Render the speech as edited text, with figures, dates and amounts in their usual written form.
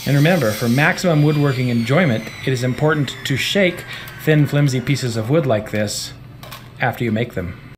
And remember, for maximum woodworking enjoyment, it is important to shake thin, flimsy pieces of wood like this after you make them.